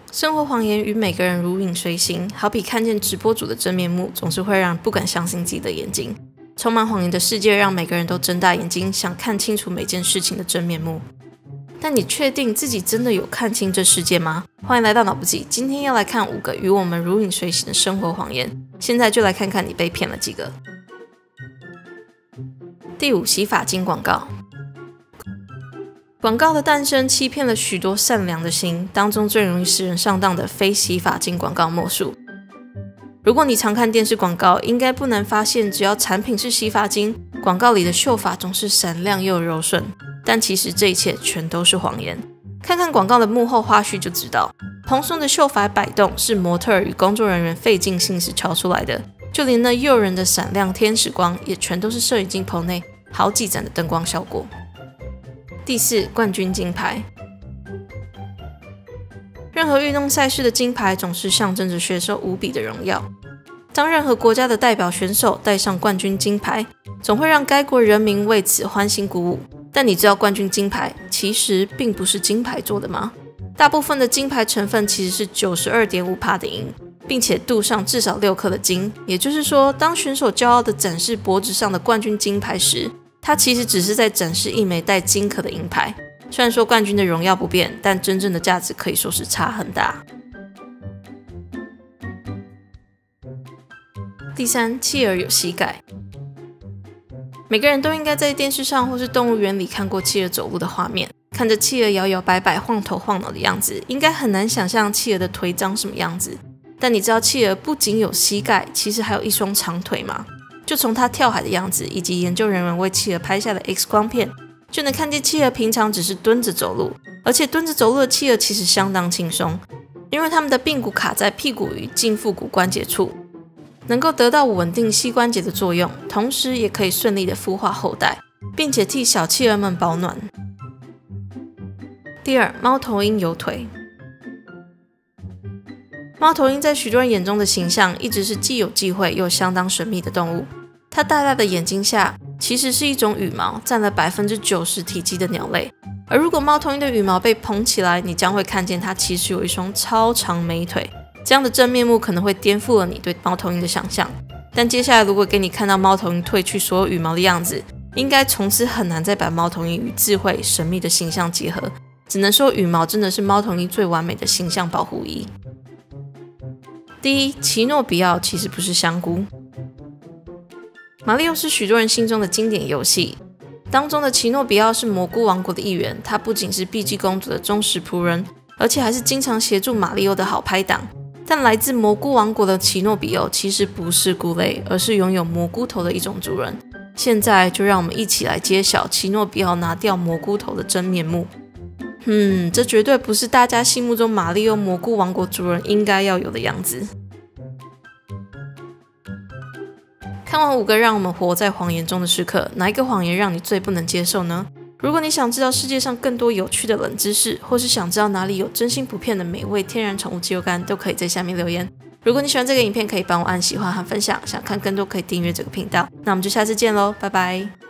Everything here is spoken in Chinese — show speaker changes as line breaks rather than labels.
生活谎言与每个人如影随形，好比看见直播主的真面目，总是会让人不敢相信自己的眼睛。充满谎言的世界让每个人都睁大眼睛，想看清楚每件事情的真面目。但你确定自己真的有看清这世界吗？欢迎来到脑补记，今天要来看5个与我们如影随形的生活谎言。现在就来看看你被骗了几个。第5，洗发精广告。广告的诞生欺骗了许多善良的心，当中最容易使人上当的非洗发精广告莫属。如果你常看电视广告，应该不难发现，只要产品是洗发精，广告里的秀发总是闪亮又柔顺。但其实这一切全都是谎言。看看广告的幕后花絮就知道，蓬松的秀发摆动是模特儿与工作人员费尽心思调出来的，就连那诱人的闪亮天使光，也全都是摄影机棚内好几盏的灯光效果。第4，冠军金牌。任何运动赛事的金牌总是象征着选手无比的荣耀。当任何国家的代表选手戴上冠军金牌，总会让该国人民为此欢欣鼓舞。但你知道冠军金牌其实并不是金牌做的吗？大部分的金牌成分其实是 92.5% 的银，并且镀上至少6克的金。也就是说，当选手骄傲地展示脖子上的冠军金牌时，他其实只是在展示一枚带金壳的银牌。虽然说冠军的荣耀不变，但真正的价值可以说是差很大。第3，企鹅有膝盖。每个人都应该在电视上或是动物园里看过企鹅走路的画面，看着企鹅摇摇摆摆、晃头晃脑的样子，应该很难想象企鹅的腿长什么样子。但你知道企鹅不仅有膝盖，其实还有一双长腿吗？就从它跳海的样子，以及研究人员为企鹅拍下的 X 光片，就能看见企鹅平常只是蹲着走路，而且蹲着走路的企鹅其实相当轻松，因为它们的髌骨卡在屁股与胫腹骨关节处，能够得到稳定膝关节的作用，同时也可以顺利的孵化后代，并且替小企鹅们保暖。第2，猫头鹰有腿。猫头鹰在许多人眼中的形象一直是既有忌讳又相当神秘的动物。它大大的眼睛下其实是一种羽毛，占了 90% 体积的鸟类。而如果猫头鹰的羽毛被蓬起来，你将会看见它其实有一双超长美腿。这样的真面目可能会颠覆了你对猫头鹰的想象。但接下来如果给你看到猫头鹰褪去所有羽毛的样子，应该从此很难再把猫头鹰与智慧神秘的形象结合。只能说羽毛真的是猫头鹰最完美的形象保护衣。第1，奇诺比奥其实不是香菇。马里奥是许多人心中的经典游戏，当中的奇诺比奥是蘑菇王国的一员，他不仅是碧姬公主的忠实仆人，而且还是经常协助马里奥的好拍档。但来自蘑菇王国的奇诺比奥其实不是菇类，而是拥有蘑菇头的一种族人。现在就让我们一起来揭晓奇诺比奥拿掉蘑菇头的真面目。这绝对不是大家心目中马里奥蘑菇王国族人应该要有的样子。看完5个让我们活在谎言中的时刻，哪一个谎言让你最不能接受呢？如果你想知道世界上更多有趣的冷知识，或是想知道哪里有真心不骗的美味天然宠物鸡肉干，都可以在下面留言。如果你喜欢这个影片，可以帮我按喜欢和分享，想看更多可以订阅这个频道。那我们就下次见咯，拜拜。